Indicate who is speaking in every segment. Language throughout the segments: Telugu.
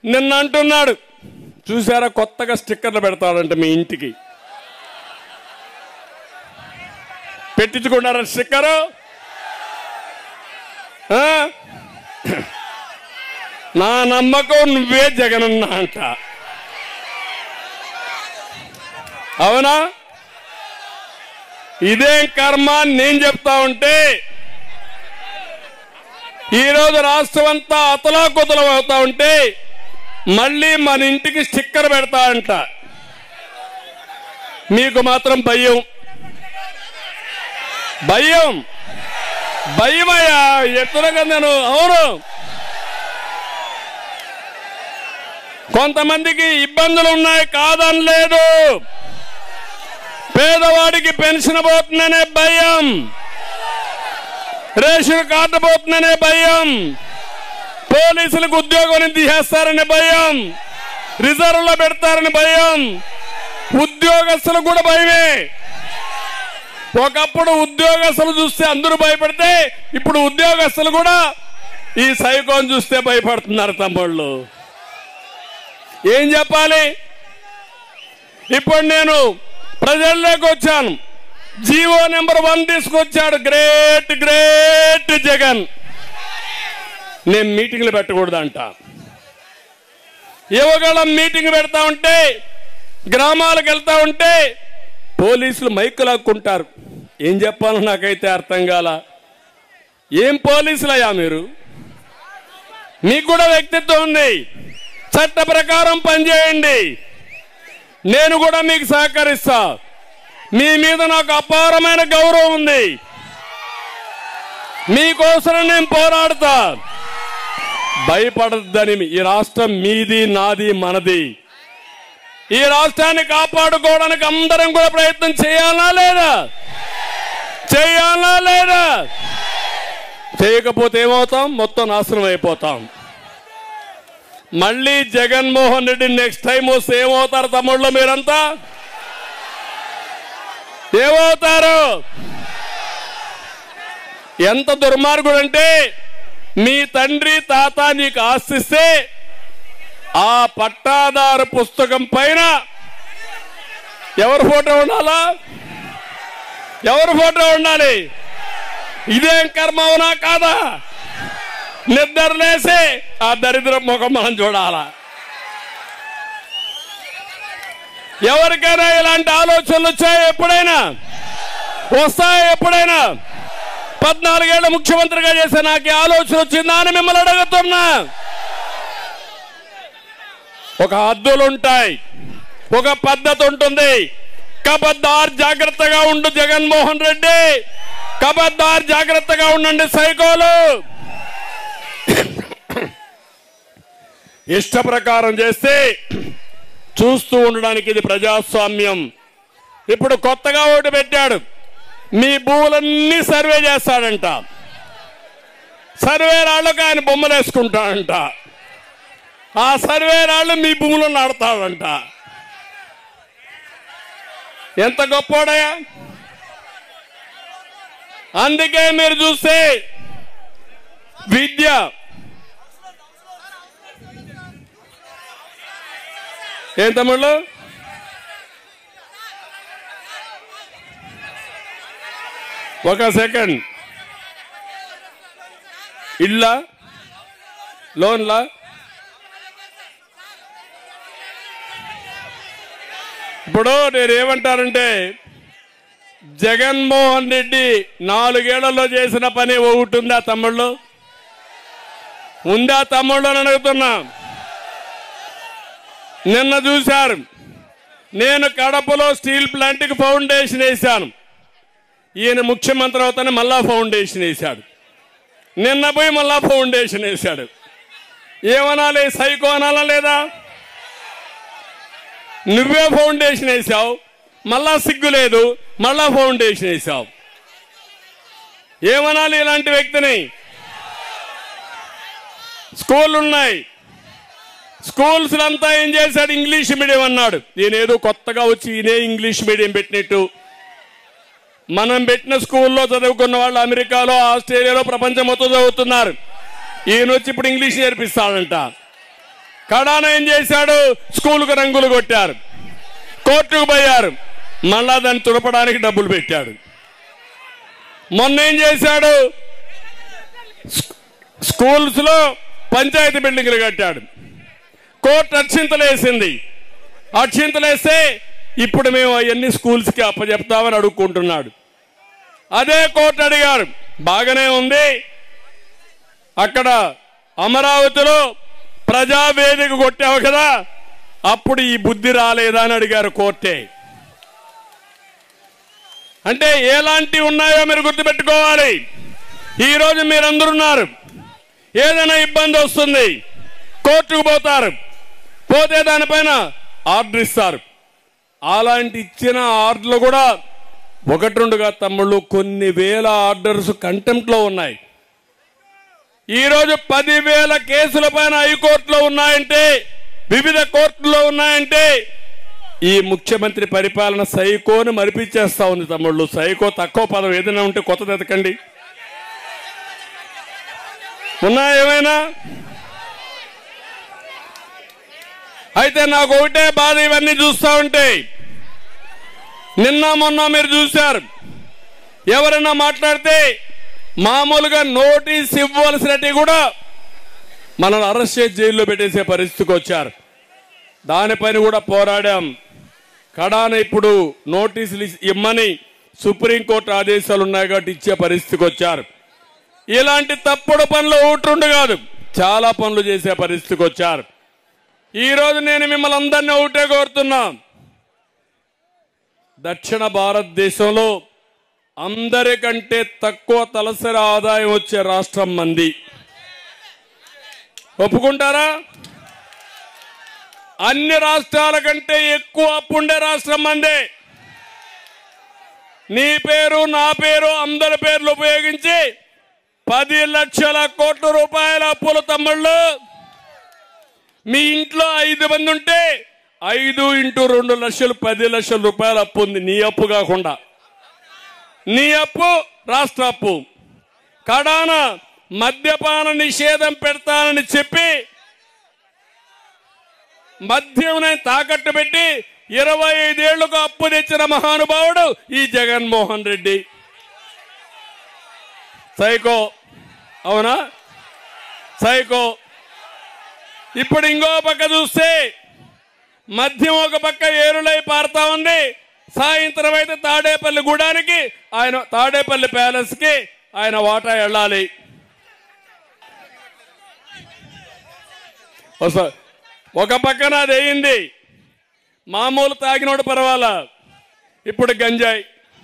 Speaker 1: నిన్న అంటున్నాడు, చూసారా కొత్తగా స్టిక్కర్లు పెడతాడంట మీ ఇంటికి. పెట్టించుకున్నారా స్టిక్కరు? నా నమ్మకం నువ్వే జగనన్న అంట. అవునా? ఇదేం కర్మ నేను చెప్తా ఉంటే ఈరోజు రాష్ట్రం అంతా అతలాకుతలం అవుతా ఉంటే మళ్ళీ మన ఇంటికి స్టిక్కర్ పెడతా అంట. మీకు మాత్రం భయం భయం భయమయ్యా ఎత్తునగా నేను. అవును, కొంతమందికి ఇబ్బందులు ఉన్నాయి కాదనలేదు. పేదవాడికి పెన్షన్ పోతుందనే భయం, రేషన్ కార్డు పోతుందనే భయం, పోలీసులకు ఉద్యోగం తీసేస్తారనే భయం, రిజర్వ్లో పెడతారని భయం, ఉద్యోగస్తులకు కూడా భయమే. ఒకప్పుడు ఉద్యోగస్తులు చూస్తే అందరూ భయపడితే ఇప్పుడు ఉద్యోగస్తులు కూడా ఈ సైకోన్ చూస్తే భయపడుతున్నారు తమ్ముళ్ళు. ఏం చెప్పాలి? ఇప్పుడు నేను ప్రజల్లోకి వచ్చాను. జీవో నెంబర్ 1 తీసుకొచ్చాడు. Great great Jagan. నేను మీటింగ్లు పెట్టకూడదంట. యువగళం మీటింగ్ పెడతా ఉంటే, గ్రామాలకు వెళ్తా ఉంటే పోలీసులు మైకు లాక్కుంటారు. ఏం చెప్పాలో నాకైతే అర్థం కాల. ఏం పోలీసులయ్యా మీరు? మీకు కూడా వ్యక్తిత్వం ఉంది, చట్ట ప్రకారం పనిచేయండి. నేను కూడా మీకు సహకరిస్తా. మీ మీద నాకు అపారమైన గౌరవం ఉంది. మీకోసం నేను పోరాడతా. భయపడద్దని. ఈ రాష్ట్రం మీది, నాది, మనది. ఈ రాష్ట్రాన్ని కాపాడుకోవడానికి అందరం కూడా ప్రయత్నం చేయాలా లేదా? చేయాలా లేదా? చేయకపోతే ఏమవుతాం? మొత్తం నాశనం అయిపోతాం. మళ్ళీ జగన్మోహన్ రెడ్డి నెక్స్ట్ టైం వస్తే ఏమవుతారు తమ్ముళ్ళు? మీరంతా ఏమవుతారు? ఎంత దుర్మార్గుడు అంటే, మీ తండ్రి తాత నీకు ఆస్తిస్తే ఆ పట్టాదారు పుస్తకం పైన ఎవరి ఫోటో ఉండాలా? ఎవరి ఫోటో ఉండాలి? ఇదేం కర్మ అవునా కాదా? నిద్రలేసి ఆ దరిద్ర ముఖం మనం చూడాలా? ఎవరికైనా ఇలాంటి ఆలోచనలు వచ్చాయి? ఎప్పుడైనా వస్తాయి? ఎప్పుడైనా 14 ఏళ్ల ముఖ్యమంత్రిగా చేసే నాకు ఆలోచన వచ్చిందా అని మిమ్మల్ని అడుగుతున్నా. ఒక హద్దులు ఉంటాయి, ఒక పద్ధతి ఉంటుంది. కబద్దార్ జాగ్రత్తగా ఉండు జగన్మోహన్ రెడ్డి. కబద్దార్ జాగ్రత్తగా ఉండండి సైకోలు. ఇష్ట ప్రకారం చేస్తే చూస్తూ ఉండడానికి ఇది ప్రజాస్వామ్యం. ఇప్పుడు కొత్తగా ఓటు పెట్టాడు. మీ భూములన్నీ సర్వే చేస్తాడంట. సర్వే రాళ్ళకు ఆయన బొమ్మలు వేసుకుంటాడంట. ఆ సర్వే రాళ్ళు మీ భూములను నాడతాడంట. ఎంత గొప్పోడయా! అందుకే మీరు చూస్తే విద్య, ఏం తమ్ముళ్ళు? ఒక సెకండ్. ఇల్లా లోన్లా ఇప్పుడు నేనేమంటానంటే, జగన్మోహన్ రెడ్డి 4 ఏళ్లలో చేసిన పని ఒకటి ఉందా తమ్ముళ్ళు? ఉందా తమ్ముళ్ళు అని అడుగుతున్నా. నిన్న చూశారు, నేను కడపలో స్టీల్ ప్లాంట్కి ఫౌండేషన్ వేశాను. ఈయన ముఖ్యమంత్రి అవుతానే మళ్ళా ఫౌండేషన్ వేశాడు. నిన్న పోయి మళ్ళా ఫౌండేషన్ వేశాడు. ఏమనాలి? సైకో అనాలా లేదా? నువ్వే ఫౌండేషన్ వేసావు, మళ్ళా సిగ్గు లేదు, మళ్ళా ఫౌండేషన్ వేసావు. ఏమనాలి ఇలాంటి వ్యక్తిని? స్కూళ్ళు ఉన్నాయి, స్కూల్స్ అంతా ఏం చేశాడు? ఇంగ్లీష్ మీడియం అన్నాడు. నేనేదో కొత్తగా వచ్చి ఈయనే ఇంగ్లీష్ మీడియం పెట్టినట్టు. మనం పెట్టిన స్కూల్లో చదువుకున్న వాళ్ళు అమెరికాలో, ఆస్ట్రేలియాలో, ప్రపంచం మొత్తం చదువుతున్నారు. ఈయన వచ్చి ఇప్పుడు ఇంగ్లీష్ నేర్పిస్తాడంట. కడాన ఏం చేశాడు? స్కూలుకు రంగులు కొట్టారు, కోర్టుకు పోయారు, మళ్ళా దాన్ని తుడపడానికి డబ్బులు పెట్టాడు. మొన్న ఏం చేశాడు? స్కూల్స్ లో పంచాయతీ బిల్డింగ్లు కట్టాడు, కోర్టు అక్షింతలేసింది. అక్షింతలేస్తే ఇప్పుడు మేము అవన్నీ స్కూల్స్కి అప్పచెప్తామని అడుక్కుంటున్నాడు. అదే కోర్టు అడిగారు, బాగానే ఉంది, అక్కడ అమరావతిలో ప్రజావేదిక కొట్టావు కదా, అప్పుడు ఈ బుద్ధి రాలేదా అని అడిగారు కోర్టే. అంటే ఎలాంటివి ఉన్నాయో మీరు గుర్తుపెట్టుకోవాలి. ఈరోజు మీరందరున్నారు, ఏదైనా ఇబ్బంది వస్తుంది కోర్టుకు పోతారు, పోతే దానిపైన ఆర్డర్ ఇస్తారు. అలాంటి ఇచ్చిన ఆర్డర్లు కూడా ఒకటి రెండుగా తమ్ముళ్ళు కొన్ని వేల ఆర్డర్స్ కంటెంప్ట్లో ఉన్నాయి. ఈరోజు 10,000 కేసుల పైన హైకోర్టులో ఉన్నాయంటే, వివిధ కోర్టుల్లో ఉన్నాయంటే ఈ ముఖ్యమంత్రి పరిపాలన సైకోని మరిపించేస్తా ఉంది తమ్ముళ్ళు. సైకో తక్కువ పదం ఏదైనా ఉంటే కొత్తది ఎతకండి. ఉన్నాయా ఏమైనా? అయితే నాకు ఒకటే బాధ ఇవన్నీ చూస్తూ ఉంటే. నిన్న మొన్న మీరు చూశారు, ఎవరైనా మాట్లాడితే మామూలుగా నోటీస్ ఇవ్వవలసినట్టు కూడా మనల్ని అరెస్ట్ చేసి జైల్లో పెట్టేసే పరిస్థితికి వచ్చారు. దానిపైన కూడా పోరాడాం. కడాన ఇప్పుడు నోటీసులు ఇమ్మని సుప్రీంకోర్టు ఆదేశాలు ఉన్నాయి కాబట్టి ఇచ్చే పరిస్థితికి వచ్చారు. ఇలాంటి తప్పుడు పనులు ఒకటి కాదు, చాలా పనులు చేసే పరిస్థితికి వచ్చారు. ఈరోజు నేను మిమ్మల్ని అందరినీ ఒకటే కోరుతున్నా, దక్షిణ భారతదేశంలో అందరికంటే తక్కువ తలసరి ఆదాయం వచ్చే రాష్ట్రం మంది. ఒప్పుకుంటారా? అన్ని రాష్ట్రాల కంటే ఎక్కువ అప్పుండే రాష్ట్రం మందే. నీ పేరు నా పేరు అందరి పేర్లు ఉపయోగించి 10 లక్షల కోట్ల రూపాయల అప్పులు తమ్ముళ్ళు. మీ ఇంట్లో 5 మంది ఉంటే 5 × 2 లక్షలు 10 లక్షల రూపాయల అప్పు ఉంది. నీ అప్పు కాకుండా, నీ అప్పు రాష్ట్ర అప్పు. కడాన మద్యపాన నిషేధం పెడతానని చెప్పి మద్యం తాకట్టు పెట్టి 25 ఏళ్లకు అప్పు తెచ్చిన మహానుభావుడు ఈ జగన్మోహన్ రెడ్డి. సైకో, అవునా? సైకో. ఇప్పుడు ఇంకో పక్క చూస్తే మద్యం ఒక పక్క ఏరులై పారుతా ఉంది. సాయంత్రం అయితే తాడేపల్లి గూడానికి ఆయన, తాడేపల్లి ప్యాలెస్ కి ఆయన వాటా వెళ్ళాలి. ఒక పక్కన అది అయింది, మామూలు తాగినోడు పర్వాలా, ఇప్పుడు గంజాయి.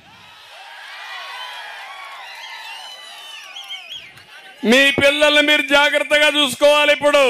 Speaker 1: మీ పిల్లల్ని మీరు జాగ్రత్తగా చూసుకోవాలి. ఇప్పుడు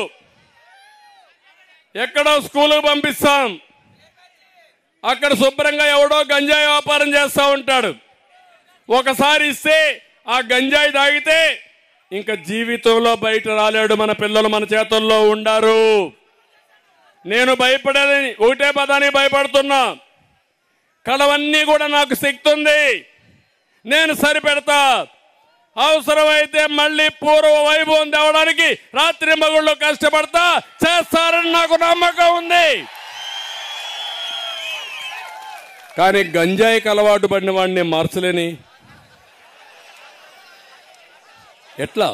Speaker 1: ఎక్కడో స్కూలుకు పంపిస్తాం, అక్కడ శుభ్రంగా ఎవడో గంజాయి వ్యాపారం చేస్తూ ఉంటాడు. ఒకసారి ఇస్తే ఆ గంజాయి తాగితే ఇంకా జీవితంలో బయట రాలేడు. మన పిల్లలు మన చేతుల్లో ఉండారు. నేను భయపడేది ఒకటే పదానికి భయపడుతున్నా, కడవన్నీ కూడా నాకు శక్తి ఉంది, నేను సరిపెడతా. అవసరమైతే మళ్ళీ పూర్వ వైభవం తేవడానికి రాత్రి మగుళ్ళు కష్టపడతా, చేస్తారని నాకు నమ్మకం ఉంది. కానీ గంజాయికి అలవాటు పడిన వాడిని మార్చలేని ఎట్లా?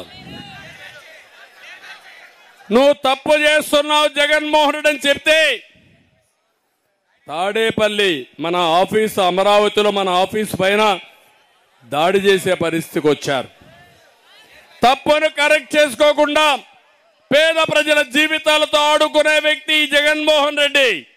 Speaker 1: నువ్వు తప్పు చేస్తున్నావు జగన్మోహన్ రెడ్డి అని చెప్తే తాడేపల్లి మన ఆఫీస్, అమరావతిలో మన ఆఫీస్ పైన దాడి చేసే పరిస్థితికి వచ్చారు. తప్పును కరెక్ట్ చేసుకోకుండా పేద ప్రజల జీవితాలతో ఆడుకునే వ్యక్తి జగన్మోహన్ రెడ్డి.